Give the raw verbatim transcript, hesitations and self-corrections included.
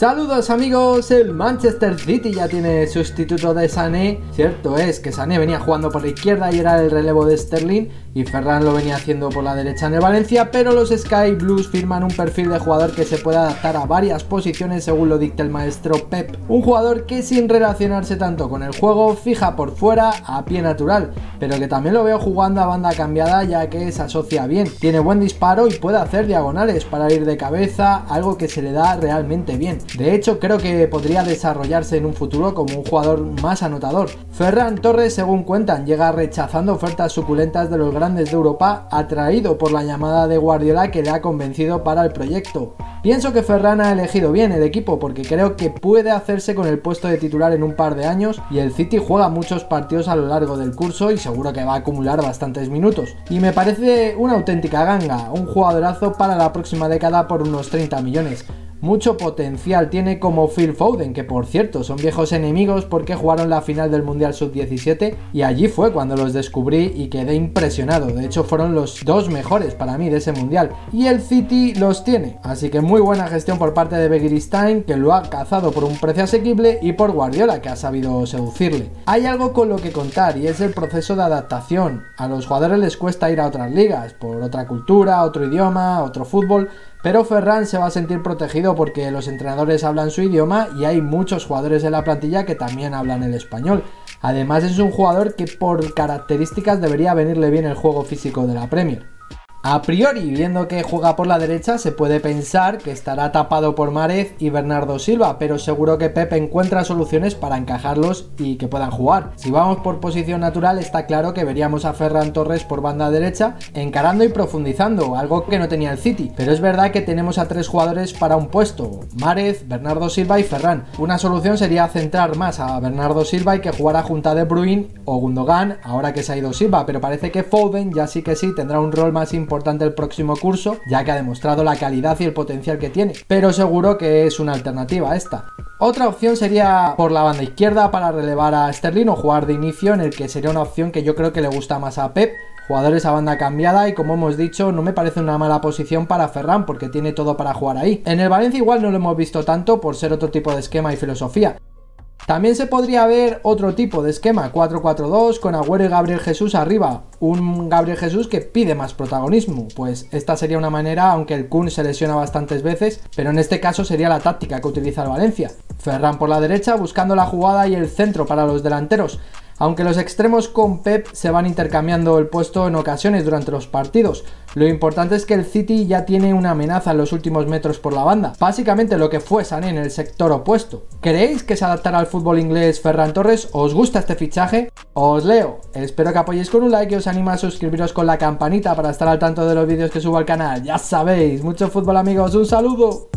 Saludos amigos, el Manchester City ya tiene sustituto de Sané. Cierto es que Sané venía jugando por la izquierda y era el relevo de Sterling, y Ferran lo venía haciendo por la derecha en el Valencia, pero los Sky Blues firman un perfil de jugador que se puede adaptar a varias posiciones según lo dicta el maestro Pep. Un jugador que sin relacionarse tanto con el juego fija por fuera a pie natural, pero que también lo veo jugando a banda cambiada ya que se asocia bien. Tiene buen disparo y puede hacer diagonales para ir de cabeza, algo que se le da realmente bien. De hecho, creo que podría desarrollarse en un futuro como un jugador más anotador. Ferran Torres, según cuentan, llega rechazando ofertas suculentas de los grandes de Europa, atraído por la llamada de Guardiola que le ha convencido para el proyecto. Pienso que Ferran ha elegido bien el equipo porque creo que puede hacerse con el puesto de titular en un par de años, y el City juega muchos partidos a lo largo del curso y seguro que va a acumular bastantes minutos. Y me parece una auténtica ganga, un jugadorazo para la próxima década por unos treinta millones. Mucho potencial tiene como Phil Foden, que por cierto son viejos enemigos porque jugaron la final del Mundial sub diecisiete y allí fue cuando los descubrí y quedé impresionado. De hecho fueron los dos mejores para mí de ese Mundial, y el City los tiene, así que muy buena gestión por parte de Begiristain, que lo ha cazado por un precio asequible, y por Guardiola, que ha sabido seducirle. Hay algo con lo que contar y es el proceso de adaptación. A los jugadores les cuesta ir a otras ligas, por otra cultura, otro idioma, otro fútbol, pero Ferran se va a sentir protegido porque los entrenadores hablan su idioma y hay muchos jugadores en la plantilla que también hablan el español. Además es un jugador que por características debería venirle bien el juego físico de la Premier. A priori, viendo que juega por la derecha, se puede pensar que estará tapado por Mahrez y Bernardo Silva, pero seguro que Pep encuentra soluciones para encajarlos y que puedan jugar. Si vamos por posición natural, está claro que veríamos a Ferran Torres por banda derecha, encarando y profundizando, algo que no tenía el City. Pero es verdad que tenemos a tres jugadores para un puesto: Mahrez, Bernardo Silva y Ferran. Una solución sería centrar más a Bernardo Silva y que jugara junto a De Bruyne o Gundogan, ahora que se ha ido Silva, pero parece que Foden ya sí que sí tendrá un rol más importante importante el próximo curso, ya que ha demostrado la calidad y el potencial que tiene, pero seguro que es una alternativa a esta. Otra opción sería por la banda izquierda para relevar a Sterling o jugar de inicio, en el que sería una opción que yo creo que le gusta más a Pep. Jugadores a banda cambiada, y como hemos dicho, no me parece una mala posición para Ferran porque tiene todo para jugar ahí. En el Valencia igual no lo hemos visto tanto por ser otro tipo de esquema y filosofía. También se podría ver otro tipo de esquema, cuatro cuatro dos, con Agüero y Gabriel Jesús arriba, un Gabriel Jesús que pide más protagonismo. Pues esta sería una manera, aunque el Kun se lesiona bastantes veces, pero en este caso sería la táctica que utiliza el Valencia. Ferran por la derecha buscando la jugada y el centro para los delanteros, aunque los extremos con Pep se van intercambiando el puesto en ocasiones durante los partidos. Lo importante es que el City ya tiene una amenaza en los últimos metros por la banda, básicamente lo que fue Sané en el sector opuesto. ¿Creéis que se adaptará al fútbol inglés Ferran Torres? ¿Os gusta este fichaje? Os leo. Espero que apoyéis con un like y os animo a suscribiros con la campanita para estar al tanto de los vídeos que subo al canal. Ya sabéis, mucho fútbol amigos, un saludo.